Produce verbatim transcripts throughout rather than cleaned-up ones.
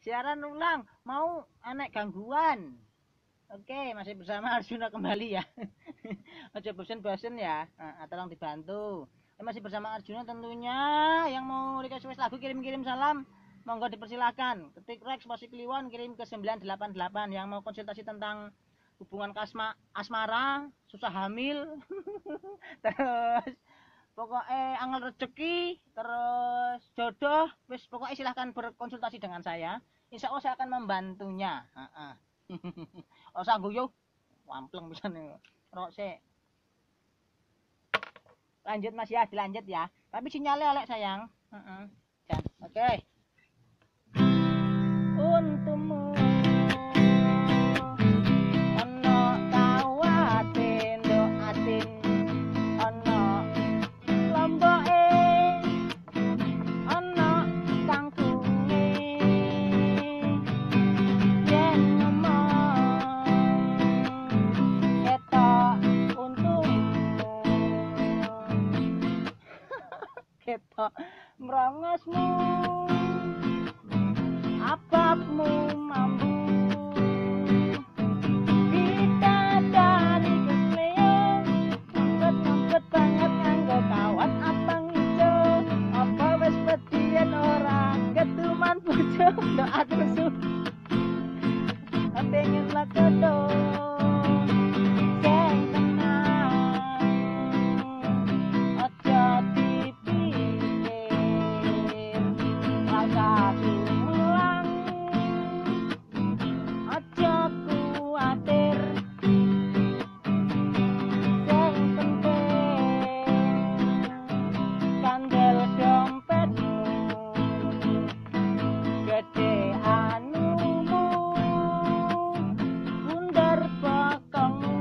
siaran ulang, mau anak gangguan. Oke, masih bersama Arjuna kembali ya. Ojo bosen-bosen ya. Nah, tolong dibantu. Eh, masih bersama Arjuna tentunya. Yang mau request lagu kirim-kirim salam, monggo dipersilakan. Ketik Rex Musik Kliwon kirim ke sembilan delapan delapan. Yang mau konsultasi tentang hubungan kasma, asmara, susah hamil. Terus pokoknya angel rezeki, terus jodoh, wis pokoknya silahkan berkonsultasi dengan saya. Insya Allah saya akan membantunya. Heeh. Oh sanggup yuk, wampleng bisa nih. Rok se. Lanjut Mas ya, dilanjut ya. Tapi sinyalnya elek sayang. Heeh. Jan. Oke. Untukmu. Ono kawatin doatin. Ono lomboke. Ono kangkunge. Yen ngomong ketok untungmu. Ketok merongosmu. Apapmu mampu. Kita dari kesleo. Ngempet-ngempet banget nganggo kawat abang ijo. Apa wis pedian ora ketuman bojo. Doa terus pengen lakodo sing tenang aja dipikir rasa sulang aja kuatir sing penting kandel dompetmu gede anumu bundar bokongmu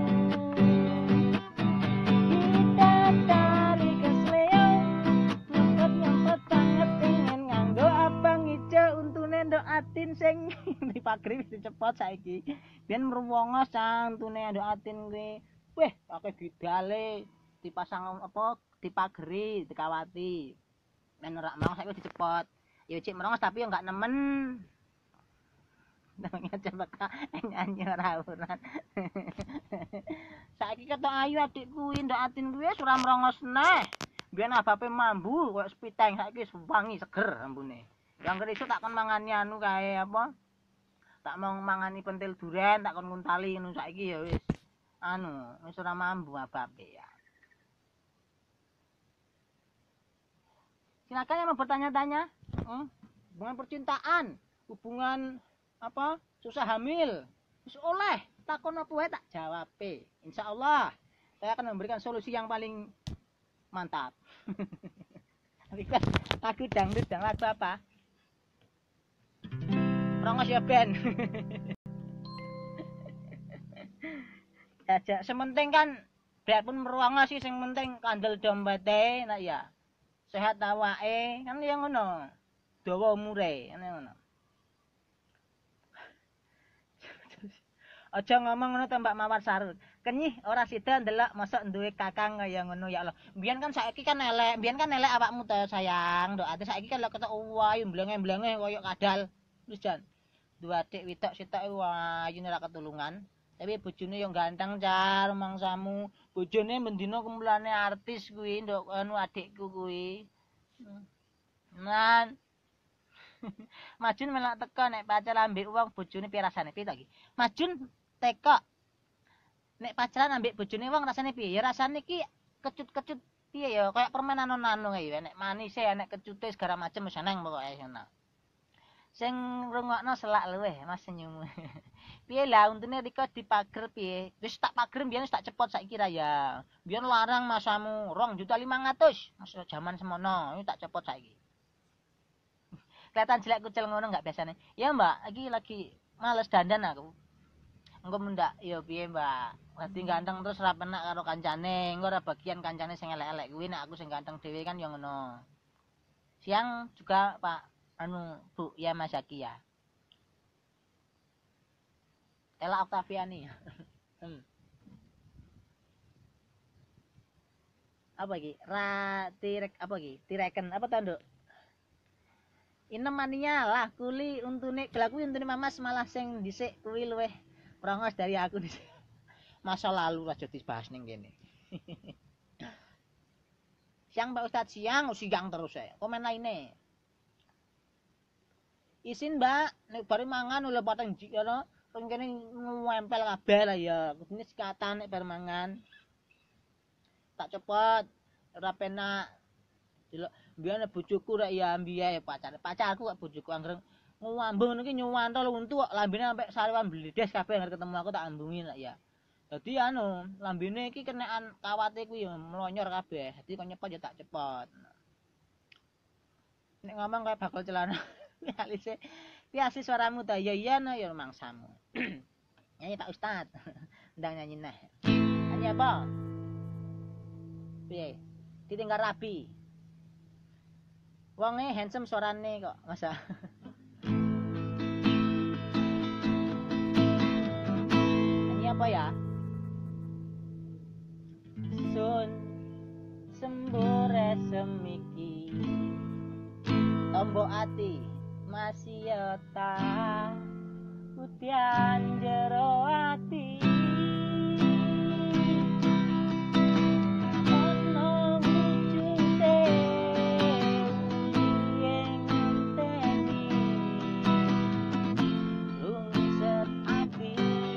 kita dari kesleo nyempet-nyempet banget pengen nganggo abang ijo untune ndoatin sing dipagri wis cepot saiki biyen mruwongos santune ndoatin kuwi weh akeh bidale dipasang apa dipagri dikawati men ora mau saiki dicepot ya cik merongos tapi yo enggak nemen. Namanya coba kak nyanyi rawuran. Saiki ketok ayu adik kuwi ndokatin kuwi wis ora merongos neh. Biyen abape mambu koyo spiteng saiki wangi seger ambune. Yang kene iso tak kon mangani anu kae apa? Tak mau mangani pentil duren tak kon nguntali ngono saiki ya wis. Anu, wis ora mambu abape ya. Silakan yang mau bertanya-tanya. Hmm? Hubungan percintaan, hubungan apa susah hamil terus oleh takon apa wae tak jawab insya Allah saya akan memberikan solusi yang paling mantap. Request lagu dangdut dan lagu apa rongos ya Ben. Jajak sementing kan biarpun merongos sih sing penting kandel dompete nak ya sehat awake kan yang ngono dawa umure ngono. Aja ngomong ngono to Mbak Mawar Sarut. Kenyih ora sida ndelok mosok duwe kakang kaya ngono ya Allah. Mbiyen kan saiki kan elek, mbiyen kan elek awakmu to sayang. Ndok ate saiki kan lek ketok wayu mblenge-mblenge koyo kadal. Wis jan. Dua adik wedok sitok wayu ora ketulungan. Tapi bojone yo ganteng car mangsamu. Bojone mendina kumulane artis kuwi ndok anu adikku kuwi. Nan Majun melok teko nek pacaran ambek wong bojone piye rasane piye to iki? Majun teko nek pacaran ambek bojone wong rasane piye? Ya rasane iki kecut-kecut piye ya kayak permen nano-nano kae nek manis e nek kecute segala macem wis seneng pokoke ngono. Sing ngrungokno selak luweh Mas senyum. Piye lah untune Rika dipager piye? Wis tak pager mbiyen wis tak cepot saiki ra ya. Mbiyen larang masamu dua juta lima ratus. Mas jaman semono, iki tak cepot saiki. Kelihatan jelek kucel ngono enggak biasanya. Ya Mbak, lagi lagi males dandan aku. Engko mendak ya piye Mbak. Dadi ganteng terus ora penak karo kancane, engko ora bagian kancane sing elek-elek kuwi nek aku sing ganteng dhewe kan ya ngono. Siang juga Pak anu Bu ya Mas Zaki ya. Ella Octaviani. hmm. Apa iki? Ra tirek apa iki? Tireken apa to, Nduk? Inem mania lah kuli untune gelaku untune Mamas malah sing dhisik kuwi luweh prongos dari aku dhisik. Masa lalu aja dibahas ning kene. Siang Pak Ustadz, siang, siang terus saya. Komen lainnya. Isin Mbak, nek bare mangan ulah pateng ngono, kene ngempel kabeh lah ya. Kudune sikatan nek bare mangan. Tak cepet, ora penak. Delok mbiyen bojoku rek ya mbiyen ya pacar. Pacarku kok bojoku anggere ngambung ngono ki nyuwantol untu kok lambene sampe sarewan bledes kabeh anggere ketemu aku tak ambungi lah ya. Dadi anu, lambene iki kenekan kawate kuwi ya mlonyor kabeh. Dadi kok nyepot ya tak cepot. Nek ngomong kaya bakal celana. Alise piasi suaramu ta ya iya no ya mangsamu. Nyanyi Pak Ustad. Ndang nyanyi neh. Nyanyi apa? Piye? Ditinggal rapi. Wonge handsome suarane kok, masa. Nyanyi apa ya? Sun sembure semiki tombok ati masih yota putian jero ati ono wujute yang ngenteni lungset ati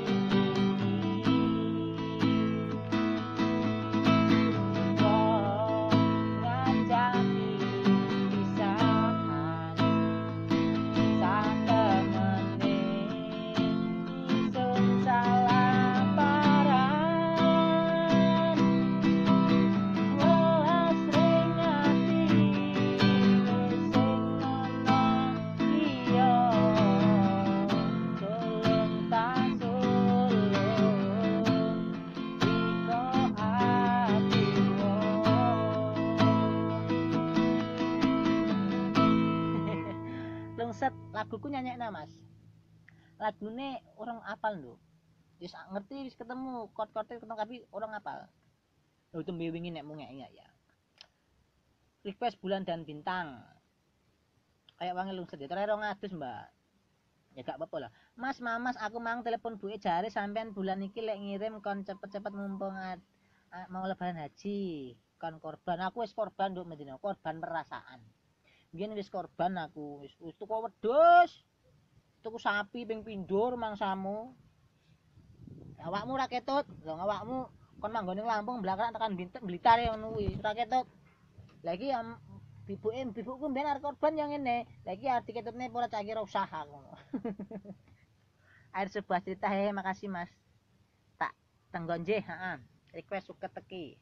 laguku nyanyekna Mas. Lagune orang apal lho. Wis ngerti wis ketemu chord-chord ketemu tapi orang apal. Lho tembe wingi nek mung ngek ya. Request bulan dan bintang. Kayak wangi lungset ya dua ratus Mbak. Ya gak apa-apa lah. Mas, Mamas aku mang telepon buke jare sampean bulan iki lek ngirim kon cepet-cepet mumpung mau lebaran haji. Kon korban aku wis korban nduk Medina, korban perasaan. Biyen wis korban aku, wis wis tuku wedhus. Tuku sapi ping pindho mangsamu. Awakmu ra ketut, lho awakmu kon manggone Lampung blakrak tekan Blitar ya ngono kuwi, ra ketut. Lah iki bibuke bibuku mbiyen arep korban yang ngene. Lah iki arep diketutne ora cak kira usaha ngono. Air sebuah cerita hehe makasih Mas. Tak tenggonje, heeh. Request suket teki.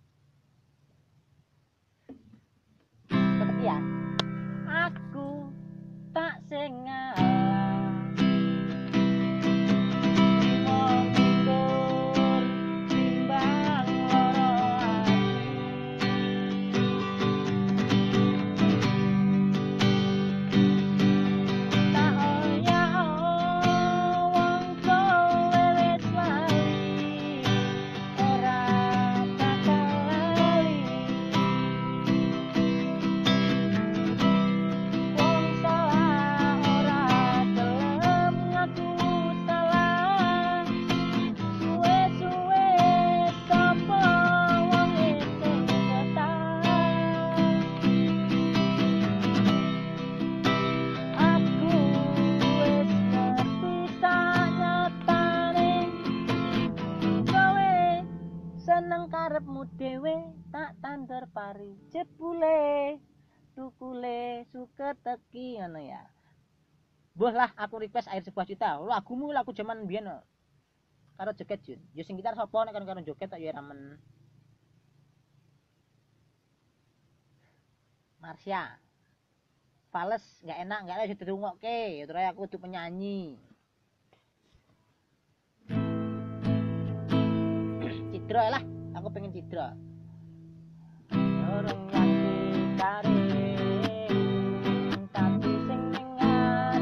Teki ya. Aku tak sengaja mengundur timbang loro ati tak oya wong kowe wis lali ora bakal lali karepmu dhewe tak tandur pari jebule tukule suket teki ngono ya. Mbah lah aku request air sebuah juta. Lagumu lagu jaman biyen karo joget Jun. Yo sing gitar sapa nek karo joget tak yo ramen. Marsha. Fales enggak enak enggak ada dirungokke. Ya terus aku kudu penyanyi. Cidra lah. Aku pengen cidra. Orang yang ditarik tapi sing nengat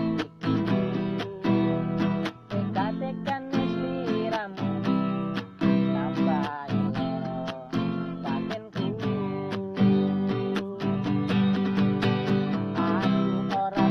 teka-tekan wis liramu tambah loro batinku aku ora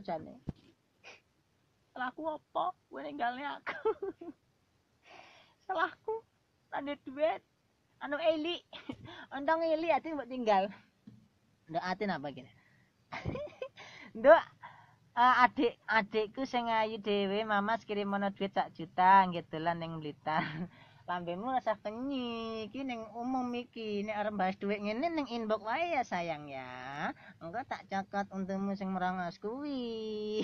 jane. Salahku apa? Kowe ninggalne aku. Salahku ada duit. Anu eli. Ondong eli ati mbok tinggal. Ndok ati napa kene? Ndok uh, adik adikku sing ayu dhewe Mamas kirimono duit sak juta nggih dolan ning Blitar. Lambemu rasa kenyi iki ning umum iki nek arep bahas duit ngene ning inbox wae ya sayang ya. Engko tak cokot untungmu sing merongos kuwi.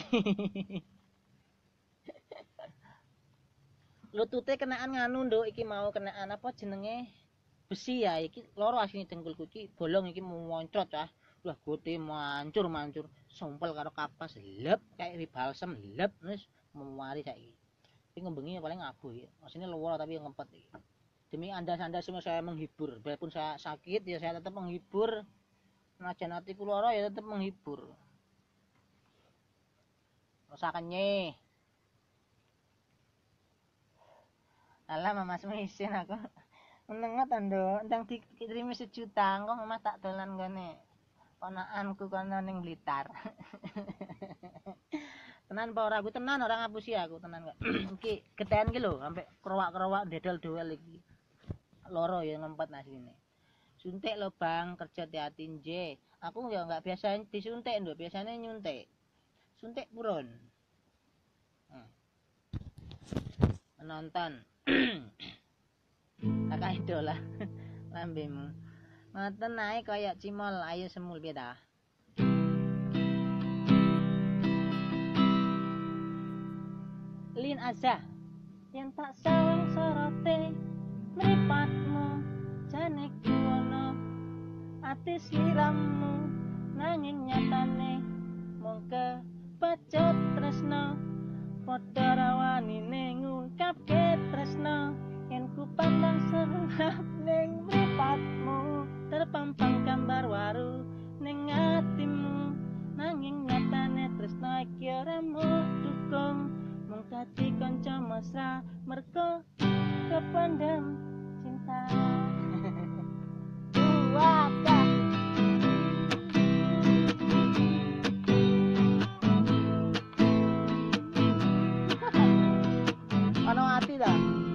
Lutute kenaan nganu nduk iki mau kenaan apa jenenge besi ya iki loro asine dengkulku iki bolong iki moncrot ah. Lah gote mancur-mancur sompel karo kapas lep kayak balsem lep wis mewari saiki. Iki ngembengi paling abuh ya. Asine luwur tapi ngempet iki. Demi Anda-anda semua saya menghibur. Biarpun saya sakit ya saya tetap menghibur. Najan hatiku lara ya tetap menghibur. Rasa kenye. Alah mamasmu isin aku. Menengat ando, ndang dikirimi sejuta, engko Mas tak dolan ngene. Ponakanku kono ning Blitar. Tenan apa ora aku tenan ora ngapusi aku tenan kok. Iki geten ki lho, sampe kerowak-kerowak ndedol-dowel iki. Loro ya ngempet asline. Suntik lho Bang, kerja hati-hati nje. Aku ya enggak biasa disuntik nduk, biasanya nyuntik. Suntik purun. Hmm. Menonton. Kakak idola lambemu. Ngoten nae kaya cimol ayo semul piye ta? Lin aja yen tak sawang sorote mripatmu jane kuwono ati sliramu nanging nyatane mung kebacut tresno padha rawanine ngungkapke tresno yen ku pandang serap ning mripatmu terpampang gambar waru ning atimu nanging nyatane tresno iki ora mudhukung mung dadi kanca mesra merko kependem cinta. Waka ano ati dah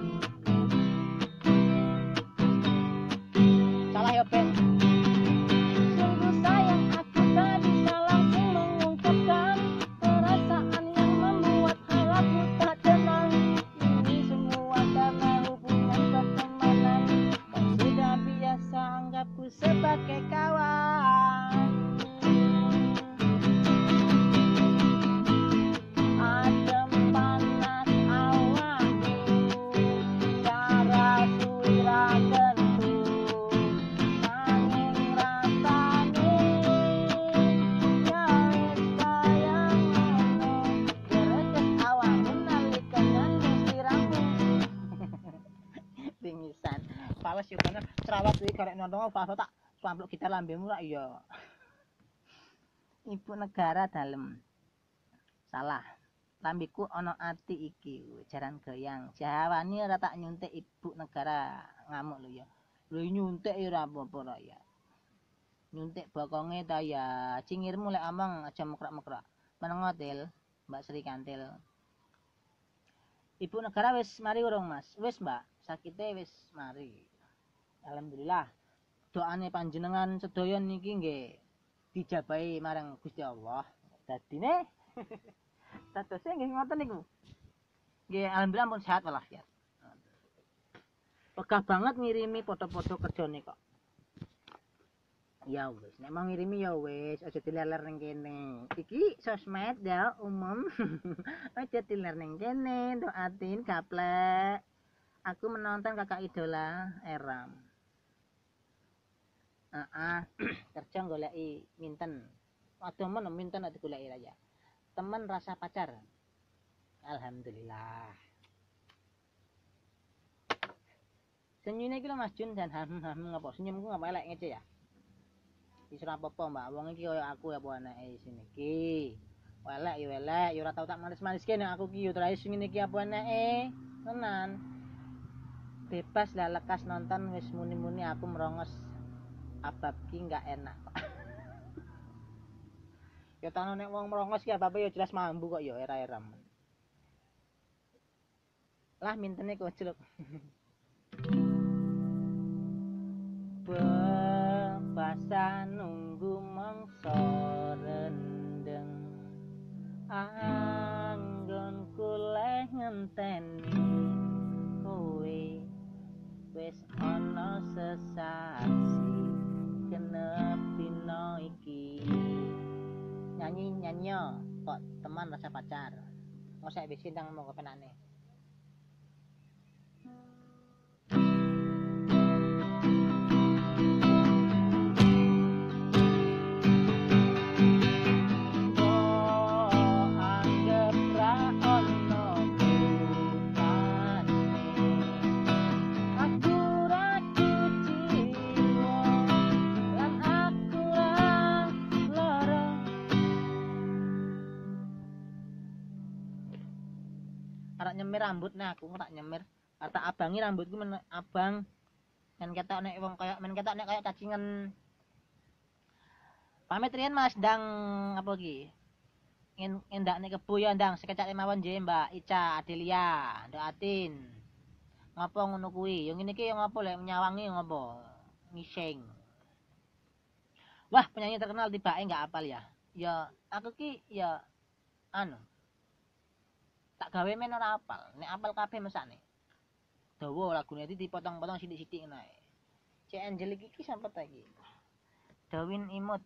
salah ya Pek. Sungguh sayang aku tak bisa langsung mengungkapkan perasaan yang membuat harapu tak tenang. Ini semua karena hubungan pertemanan yang sudah biasa anggapku sebagai kawan. Adem panas awakku, cara suira kentu, nanging rasane ya wis kaya ngono. Gereges awakmu nalika nyandung sliramu. Tingisan. Pales yo bener cerawat iki karek nonton apa tak sampluk gitar lambemu rak iya. Ibu negara dalem. Salah. Lambiku ana ati iki jaran goyang. Jawani ora tak nyuntik ibu negara ngamuk lho ya. Lho nyuntik ya ora apa-apa rak ya. Nyuntik bokonge ta ya. Cingirmu lek omong aja mekrak-mekrak. Menengo til, Mbak Sri Kantil. Ibu negara wis mari urung Mas? Wis Mbak, sakite wis mari. Alhamdulillah. Doane panjenengan sedaya niki nggih dijabahi marang Gusti Allah. Dadine Tatose nggih ngoten niku. Nggih alhamdulillah pun sehat walafiat. Pegah banget ngirimi foto-foto kerjane kok. Ya wis, nek mau ngirimi ya wis, aja dileler ning kene. Iki sosmed ya umum. Aja dileler ning kene, doatin gaplek. Aku menonton kakak idola Eram. Heeh, kerja goleki minten. Aduh men minten ati goleki aja. Temen rasa pacar. Alhamdulillah. Senyumnya iki lho Mas Jun dan ham ham ngapa senyumku ngapa elek ngece ya. Wis ora apa-apa Mbak, wong iki kaya aku ya apa anake sini iki. Welek ya welek, ya ora tau tak manis-maniske nek aku ki yo terakhir ngene iki apa anake. Tenan. Bebas lah lekas nonton wis muni-muni aku merongos abab ki enggak enak. Ya tanah nek wong merongos ki apa-apa ya jelas mambu kok ya era-eram. Lah mintene kok celuk. Bebasa nunggu mangsa rendeng. Anggon kuleh ngenteni kowe wis ana sesasi genep dina iki. Nyanyi nyanyo kok teman rasa pacar. Ngosek wis sindang mau kepenane. Arek nyemir rambut nah aku tak nyemir kata abangi rambutku men abang men ketok nek wong kaya men ketok nek kaya cacingan pamit riyen Mas ndang apa iki ngendak nek kebo ya ndang sekecak mawon nggih Mbak Ica Adelia Ndoatin ngopo ngono kuwi yo ngene iki yo ngopo lek nyawangi ngopo ngising wah penyanyi terkenal tibake enggak apal ya ya aku ki ya anu tak gawe men ora apal nek apal kabeh mesane dawa lagune iki dipotong-potong sithik-sithik ngene ae Cek Angel iki sampe ta iki Dawin Imut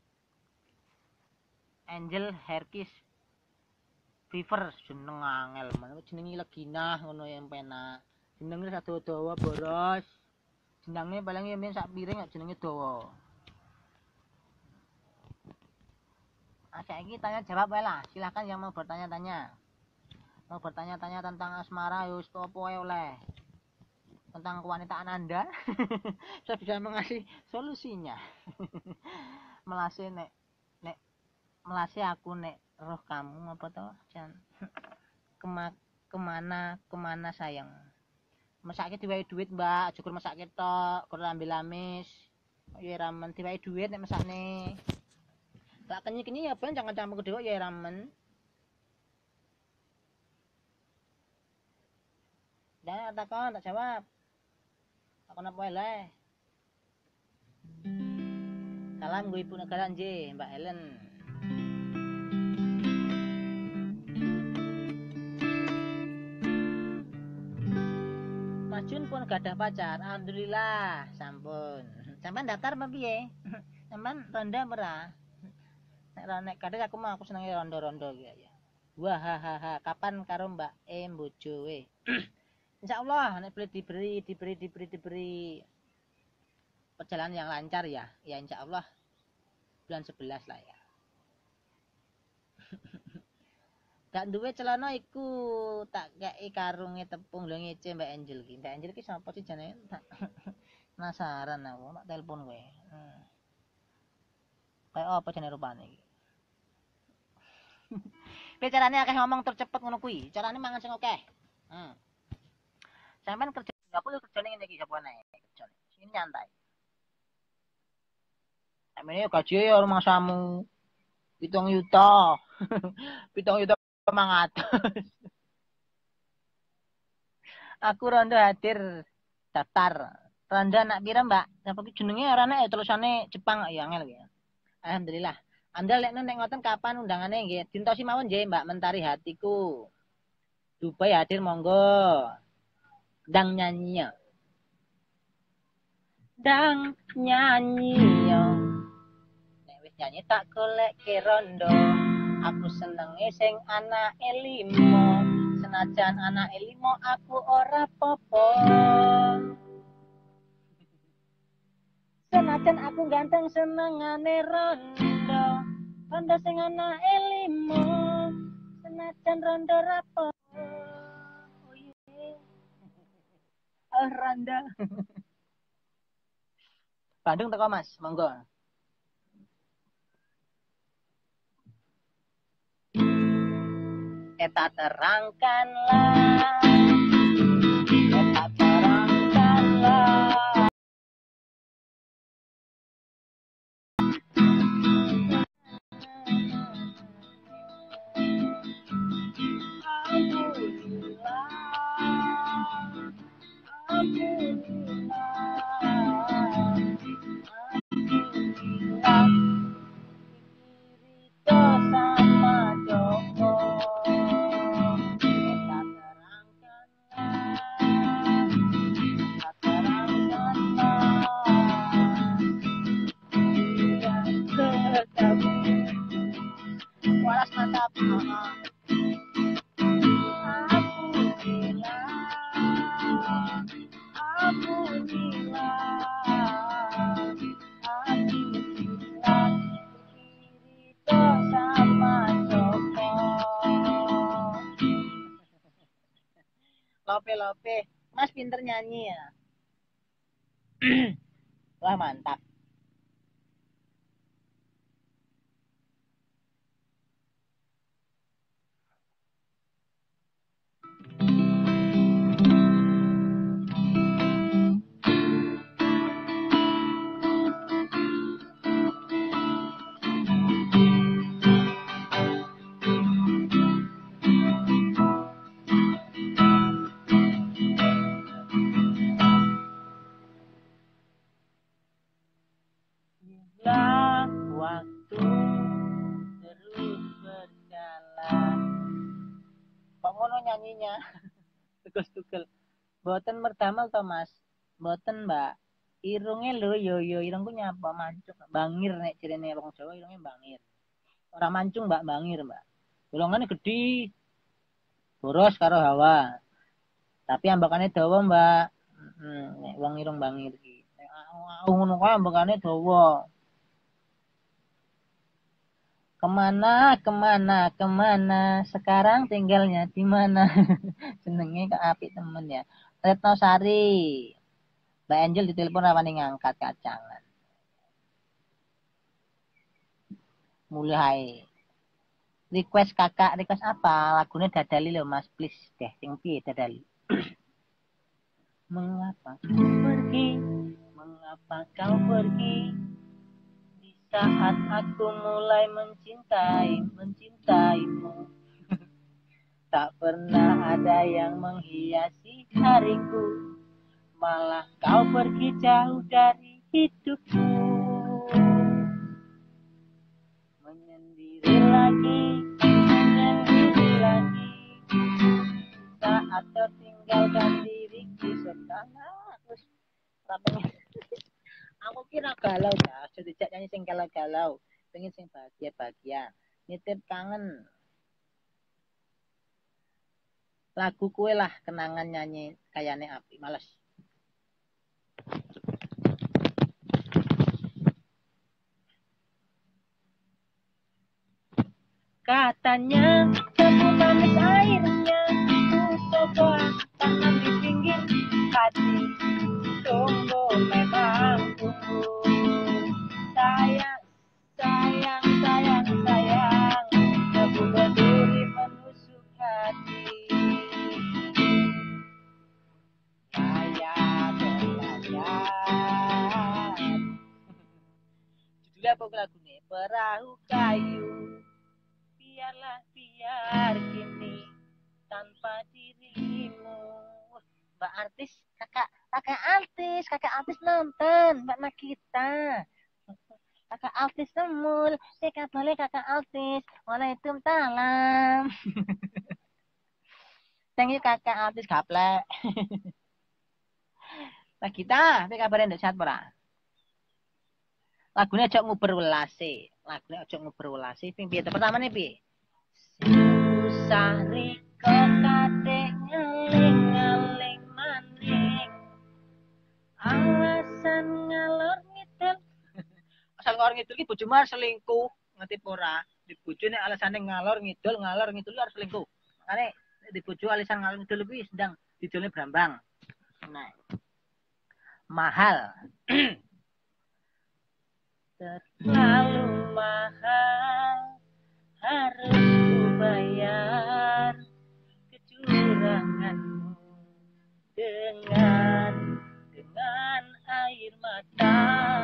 Angel Herkis Fever jeneng angel men jenenge Legina ngono yang penak jenenge sado dawa boros jenenge paling yen sak piring jenenge dawa ah saiki tanya jawab wae lah silakan yang mau bertanya-tanya mau bertanya-tanya tentang asmara yus apa oleh tentang kewanitaan Anda saya bisa mengasih solusinya melase nek nek melase aku nek roh kamu apa toh jan Kema, kemana kemana sayang mesake diwae duit Mbak cukur mesake tok kur lambe lamis ya ramen diwae duit nek mesakne tak kenyi-kenyi ya ben jangan campur dhewe ya ramen. Dan takon tak jawab. Takon apa wae. Salam gue Ibu Negara nggih, Mbak Helen. Mas Jun pun gadah pacar. Alhamdulillah, sampun. Sampeyan daftar apa piye? Sampeyan ronda ora? Nek nek kadang aku mah aku senenge rondo-rondo ya. Wah hahaha, kapan karo Mbak E bojowe? Insyaallah nek boleh diberi diberi diberi diberi perjalanan yang lancar ya. Ya insyaallah bulan sebelas lah ya. Gak duwe celana iku tak kei karunge tepung lho ngece Mbak Angel ki. Mbak Angel ki sapa sih jenenge? Penasaran aku, tak telepon kowe. Hmm. Kayak apa jenenge rupane iki? Piye carane akeh ngomong tur cepet ngono kuwi? Carane mangan sing akeh. Hmm. Sampeyan kerja aku yo kerjane ngene iki sapa nae kerjane. Sini nyantai. Sampeyan yo gaji yo rumah samu. Pitung yuta. Pitung yuta mangatus. Aku rondo hadir daftar. Rondo anak pira, Mbak? Sapa ki jenenge arane tulisane Jepang ya angel ya. Alhamdulillah. Anda lek nek ngoten kapan undangane nggih? Dintosi mawon nggih, Mbak Mentari hatiku. Dubai hadir monggo. Dang nyanyi. Dang nyanyi. Nek wis nyanyi tak golek ke rondo. Aku senenge sing anake limo. Senajan anake limo aku ora popo. Senajan aku ganteng senengane rondo. Rondo sing anake limo. Senajan rondo rapo. Oh yeah. Oh rondo. Bandung teko Mas, monggo. Eta terangkanlah, eta terangkanlah. Lope-lope. Mas pinter nyanyi ya. Wah, mantap. Bila waktu terus berjalan. Kok ngono nyanyinya? Tugas-tugas. Boten merdamel to, Mas. Boten, Mbak. Irunge lho yo yo irungku nyapa mancung. Bangir nek cirene wong Jawa irunge bangir. Ora mancung, Mbak, bangir, Mbak. Bolongane gedhi. Boros karo hawa. Tapi ambakane dawa, Mbak. Heeh, nek wong irung bangir iki. Nek aku ngono kae ambakane dawa. Kemana, kemana, kemana, sekarang tinggalnya di mana? Jenenge Kak apik temen ya. Retno Sari. Mbak Angel ditelepon rawani ngangkat kacangan. Mulai. Request kakak, request apa? Lagunya Dadali loh Mas, please deh. Sing piye Dadali? Mengapa kau pergi? Mengapa kau pergi? Di saat aku mulai mencintai, mencintaimu. Tak pernah ada yang menghiasi hariku. Malah kau pergi jauh dari hidupku. Menyendiri lagi, menyendiri lagi. Saat kau tinggalkan diriku sekarang. Terus rapenya. Aku kira galau ya, sudah tidak nyanyi sing galau-galau. Pengen sing bahagia-bahagia. Nitip kangen. Lagu kue lah kenangan nyanyi kayane api. Males. Katanya kamu manis airnya, ku coba tanam di pinggir hati. Sungguh memang sungguh sayang, sayang, sayang, sayang. Debu berduri menusuk hati. Saya belajar. Judulnya apa lagu nih? Perahu kayu. Biarlah biar kini tanpa dirimu. Mbak artis, kakak, kakak artis, kakak artis nonton, Mbak Nakita. Kakak artis semul, kakak boleh kakak artis. Waalaikumsalam. Thank you kakak artis gaplek. Nakita, apa kabarnya ndak sehat ora? Lagunya aja nguber welase. Lagunya aja nguber welase. Ping piye? Pertama nih piye? Susah riko kadek ngeling-ngeling maning. Alasan ngalor ngidul. Asal ngalor ngidul ki bojomu arep selingkuh, ngerti ora? Di bojone alasane ngalor ngidul, ngalor ngidul arep selingkuh. Makane di bojo alasan ngalor ngidul kuwi sedang didolne brambang. Nah. Mahal. Terlalu mahal. Harus ku bayar kecuranganmu dengan dengan air mata,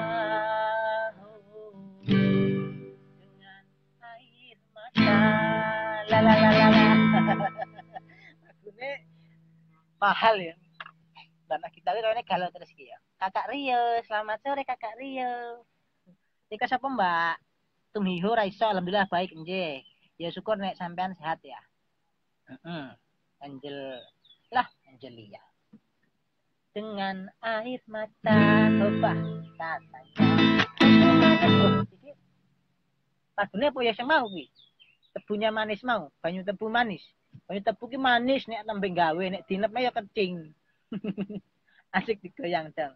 dengan air mata. La la la la la. Lagunya mahal ya. Dan kita lihat galau terus ya. Kakak Rio, selamat sore Kakak Rio. Tika siapa Mbak? Tumiho Raiso, alhamdulillah baik nggih. Ya syukur nek sampean sehat ya. Heeh. Angel lah Angelia. Dengan air mata obah katanya. Oh, iki lagune apa ya sing mau kuwi? Tebunya manis mau, banyu tebu manis. Banyu tebu ki manis nek tembe gawe, nek dinepne ya kecing. Asik digoyang dong.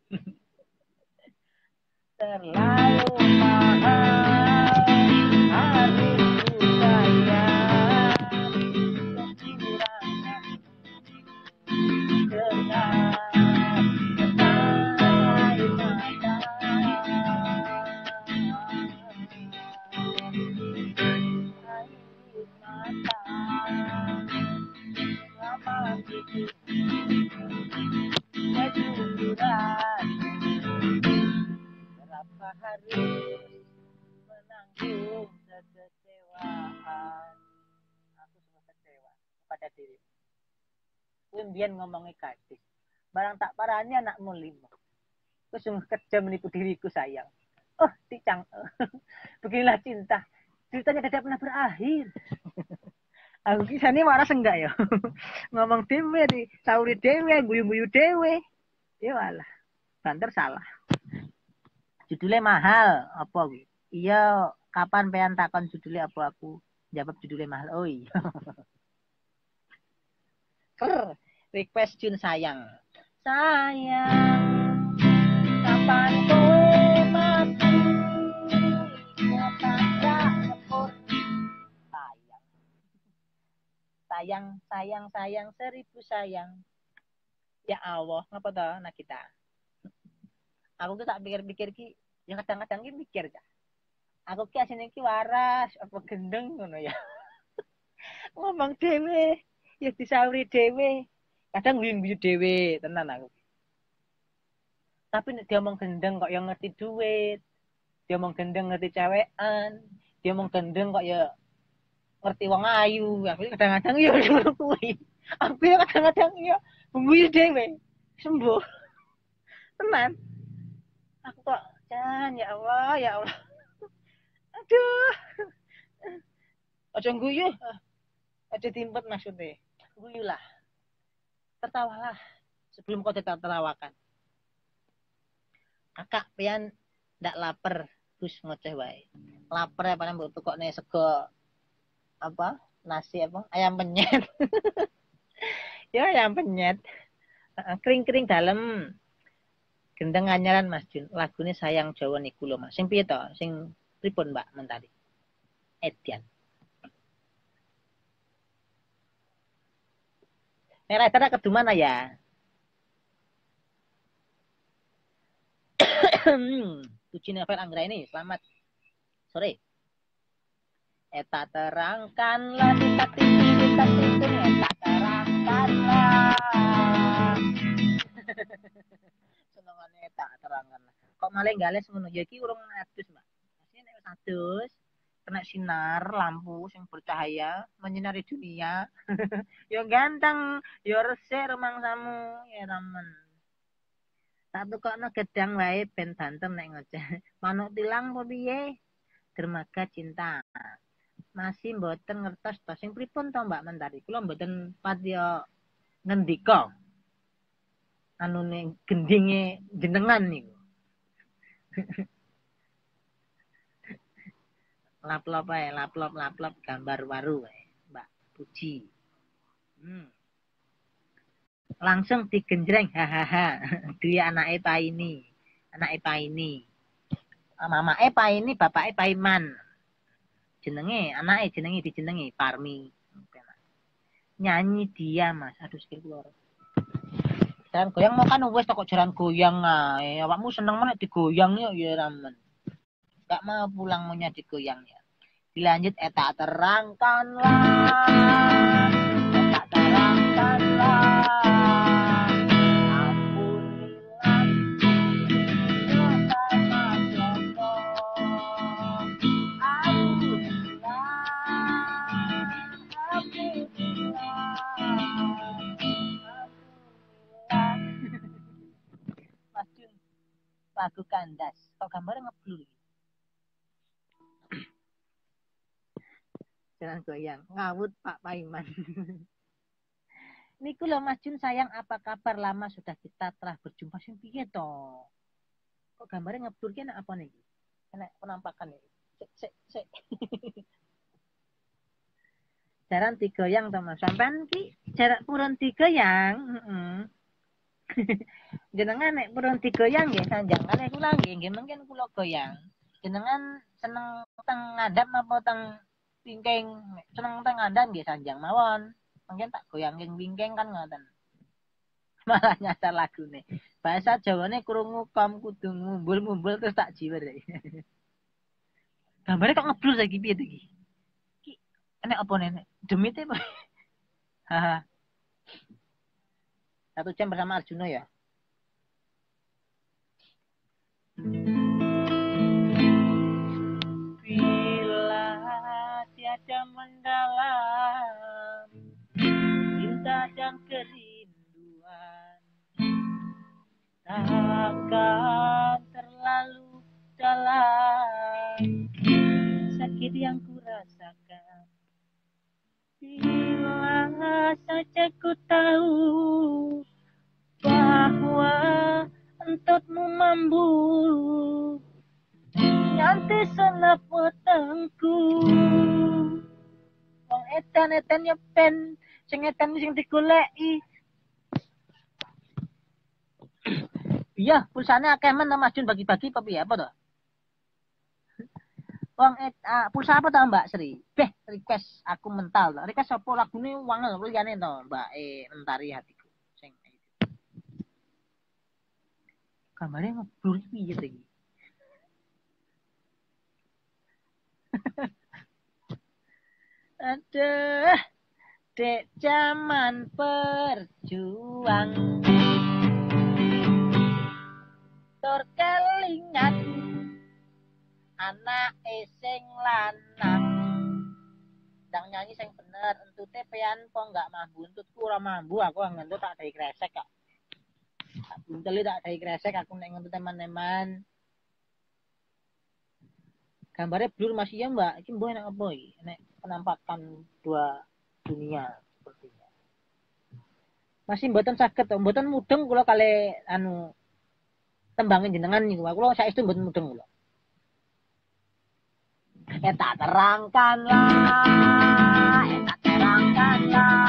Terlalu mahal harus ku bayar kecurangan kejujuran, berapa harus menanggung kekecewaan. Aku semua kecewa pada diri. Kemudian ngomongnya gadis, barang tak parahnya anakmu lima. Aku sungguh kejam menipu diriku sayang. Oh, Ticang. Beginilah cinta. Ceritanya tidak pernah berakhir. Aku kisah ini waras enggak ya? Ngomong dewe di sauri dewe, guyu-guyu dewe. Ya walah. Banter salah. Judulnya mahal apa gue? Iya, kapan pengen takon judulnya apa aku? Jawab judulnya mahal. Oh iya. Request Jun sayang. Sayang, kapan kowe mati? Sayang, sayang, sayang, seribu sayang. Ya Allah, ngapa toh nak kita? Aku tuh tak pikir-pikir ki, ya kadang-kadang ki mikir ya. Aku ki asine ki waras, apa gendeng ngono ya. Ngomong dhewe, ya disauri dhewe. Kadang guyu-guyu dhewe, tenan aku. Tapi nek dia ngomong gendeng kok yang ngerti duit. Dia ngomong gendeng ngerti cewekan. Dia ngomong gendeng kok ya ngerti wong ayu. Aku kadang-kadang ya ngono kuwi. Aku kadang-kadang ya guyu dhewe. Sembuh. Tenan. Aku kok jan ya Allah, ya Allah. Aduh. Aja guyu. Aja timpet maksudnya. Guyulah. Tertawalah sebelum kau ditertawakan. Kakak pian ndak lapar, terus ngoceh wae. Lapar ya paling mbok tukokne sego apa? Nasi apa? Ayam penyet. Ya ayam penyet. Kering-kering dalem. Gendeng anyaran Mas Jun. Lagune Sayang Jawa niku lho Mas. Sing piye to? Sing pripun Mbak Mentari? Edian. Nek rider kedu mana ya? Puji Novel Anggra ini, selamat sore. Eta terangkanlah kita tinggi kita tinggi eta terangkanlah. Senengane eta terangkanlah. Kok malah gales ngono ya iki urung adus, Mbak. Masih nek wis adus kena sinar lampu yang bercahaya menyinari dunia. Yo ganteng, yo resik remangsamu ya ramen. Satu kok no gedang wae ben banten nek ngoceh. Manuk tilang apa piye? Dermaga cinta. Masih mboten ngertos to sing pripun to Mbak Mentari. Kula mboten padya ngendika. Anune gendinge jenengan niku. Laplop ae, laplop laplop gambar waru wae, Mbak Puji. Hmm. Langsung digenjreng hahaha. Dia anake Paini. Anake Paini. Mamake Paini, bapake Paiman. Jenenge anake jenenge dijenengi Parmi. Nyanyi dia Mas. Aduh sikil kula. Jaran goyang mau kan wis kok jaran goyang ae. Awakmu seneng meneh digoyang yo ya ramen. Gak mau pulang maunya digoyang ya. Dilanjut eta terangkanlah. Eta terangkanlah. Lagu kandas. Kok gambarnya ngeblur. Jangan goyang. Ngawut Pak Paiman. Niku lho Mas Jun sayang apa kabar lama sudah kita telah berjumpa sing piye to? Kok gambarnya ngeblur ki apa nih? Enak penampakan iki. Sik sik sik. Jaran digoyang to Mas. Sampean ki jarak purun digoyang, heeh. Jenengan nek purun digoyang nggih sanjang kalih kula nggih nggih mungkin kula goyang. Jenengan seneng teng ngadap apa teng wingking? Seneng teng ngadap nggih sanjang mawon. Mungkin tak goyang ing wingking kan ngoten. Malah nyasar lagune. Bahasa Jawane krungu kom kudu ngumbul-ngumbul terus tak jiwer. Gambare kok ngeblur saiki piye to iki? Ki enek apa nenek? Demite apa? Haha. Satu jam bersama Arjuna ya. Bila tiada mendalam cinta dan kerinduan, takkan terlalu dalam sakit yang kurasakan. Bila saja ku tahu bahwa entutmu mampu nganti senap wetengku. Wong edan-edan ya ben sing edan sing digoleki. Iya, pulsane akeh men Mas Jun bagi-bagi apa piye apa to? Wong uh, pulsa apa to Mbak Sri? Beh, request aku mental. Request apa lagune wangel liyane to, Mbak E Mentari hatiku. Sing gambarnya ngeblur piye to iki? Aduh, dek zaman perjuang tur kelingan anak sing lanang ndang nyanyi sing bener entute pean po enggak mambu entutku ora mambu aku ngentut tak dai kresek kok bunteli tak dai kresek aku nek ngentut teman-teman gambarnya blur masih ya Mbak iki mbok enak apa iki nek penampakan dua dunia sepertinya masih mboten saged to mboten mudeng kula kali anu tembangin jenengan niku kula saestu mboten mudeng kula eta terangkanlah eta terangkanlah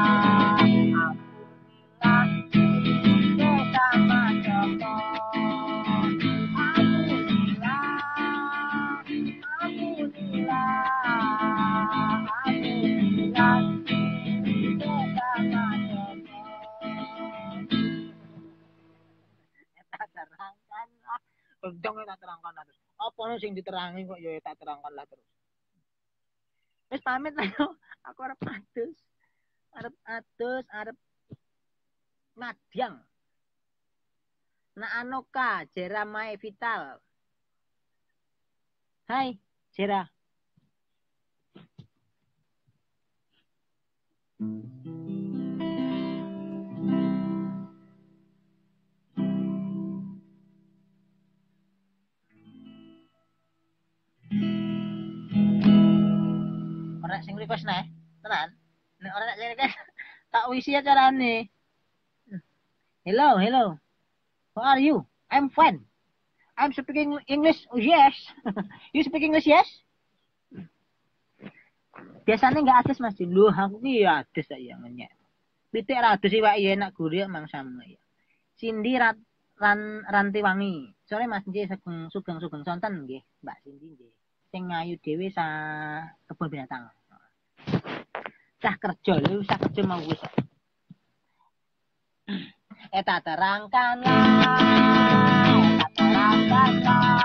Bentong tak terangkan lah terus. Apa nih sing diterangi kok ya tak terangkan lah terus. Wis pamit lah yo. Aku arep adus. Arep adus, arep madyang. Na Anoka, Jera Mae Vital. Hai, Jera. Orang sing request nih, tenan. Nek orang sing request tak wisi acarane. Hello, hello. How are you? I'm fine. I'm speaking English. Oh, yes. You speak English, yes? Biasanya nggak adus Mas Jun. Loh, aku ki ya adus ya ngenyek. Pitik ra adus iki wae enak gurih mangsamu ya. Cindy rat ran ranti wangi. Sore Mas nggih sugeng sugeng sugeng sonten nggih, Mbak Cindy nggih. Sing ngayu dhewe sa kebun binatang. Cah kerja lho, cah kerja mau wis. Eta terangkanlah, eta terangkanlah.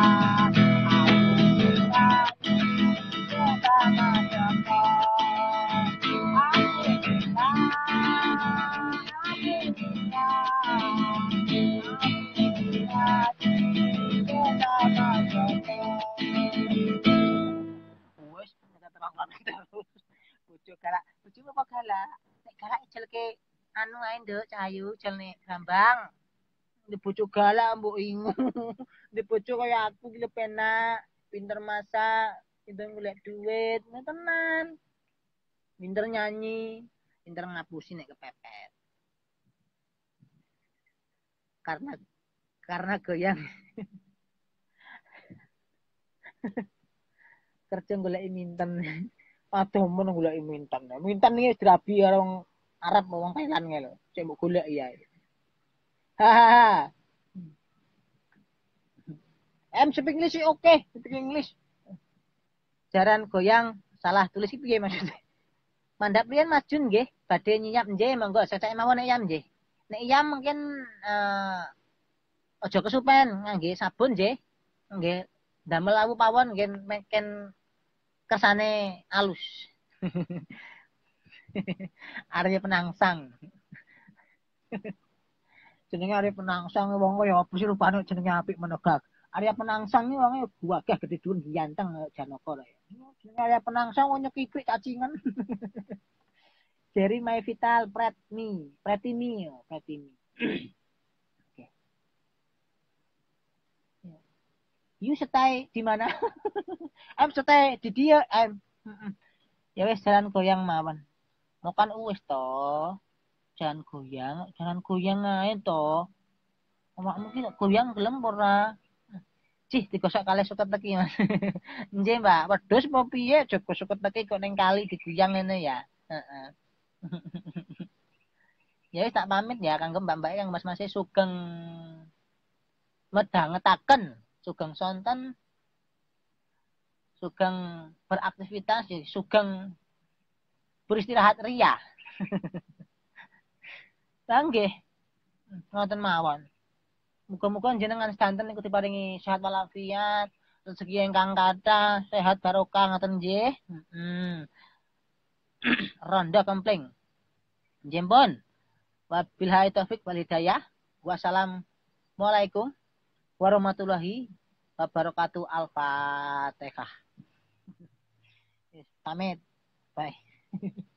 Bojo galak, bojo apa galak? Nek galak ijelke anu ae nduk Cahayu jelne Bambang. Di bojo galak mbok ingu. Di bojo kaya aku ki penak, pinter masak, pinter golek duit, nah tenan. Pinter nyanyi, pinter ngapusi nek kepepet. Karena karena goyang. Kerja golek minten. Aduh men golek minten. Minten iki drabi orang Arab wong Thailand ngene lho. Cek mbok golek ya. Hahaha. I'm speak English oke, okay. Speak English. Jaran goyang salah tulis iki piye maksudnya? Mandap riyen Mas Jun nggih, badhe nyiyap nggih monggo sesek mawon nek yam nggih. Nek yam mungkin eh uh, aja kesupen ngangge sabun nggih. Nggih. Damel awu pawon nggih meken kersane alus. Arya penangsang. Jenenge Arya Penangsang wong kaya apa sih rupane jenenge apik menegak. Arya Penangsang iki wonge gagah gede dhuwur ganteng Janaka lho. Jenenge Arya Penangsang wong nyekikrik cacingan. Jerry My Vital Pretmi, Pretimi, Pretimi. Oke. You stay di mana? I'm stay di dia. I'm. Ya wes jalan goyang mawon. Mau kan wis to. Jangan goyang, jangan goyang ae to. Awakmu ki goyang gelem ora? Cih, digosok kali suket lagi Mas. Nggih, Mbak. Wedhus apa piye? Joko suket lagi kok ning kali diguyang ngene ya. Heeh. Ya wis tak pamit ya kanggo Mbak-mbak kang Mas-mas sugeng medhangetaken, sugeng sonten, sugeng beraktivitas, ya, sugeng beristirahat ria. Lah nggih, ngoten mawon. Muga-muga jenengan sedanten niku diparingi sehat walafiat, rezeki ingkang kathah, sehat barokah ngoten nggih. Heeh. Ronda kempling. Nggih pun. Wabillahi taufik wal hidayah. Wassalamualaikum warahmatullahi wabarakatuh. Al-Fatihah. Pamit. Bye.